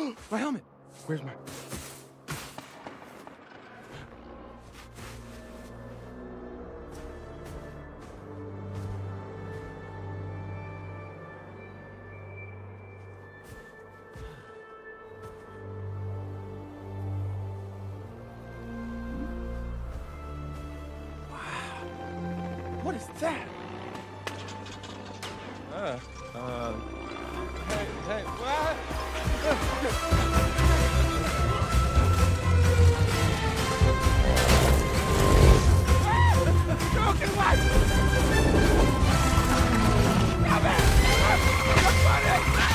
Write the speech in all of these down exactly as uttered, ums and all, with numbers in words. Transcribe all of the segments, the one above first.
My helmet. Where's my... What is that? Uh, uh, hey, hey, what? Broken light! Stop it! You're funny!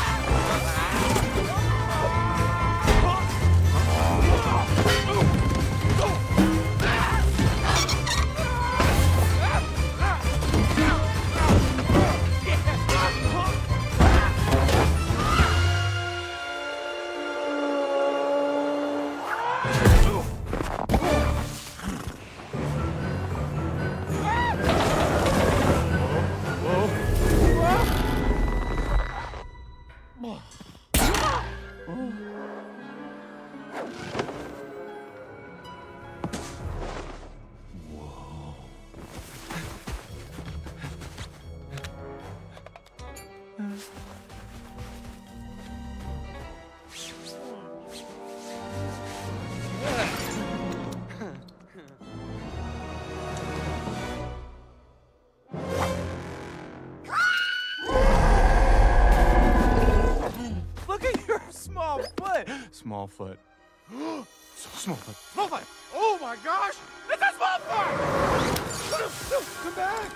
Look at your small foot. Small foot. So small foot. Small foot. Oh my gosh! It's a small foot! No, no, come back.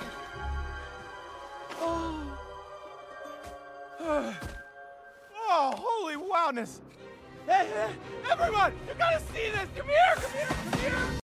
Oh. Oh, holy wowness. Hey, hey, everyone, you gotta see this. Come here, come here, come here.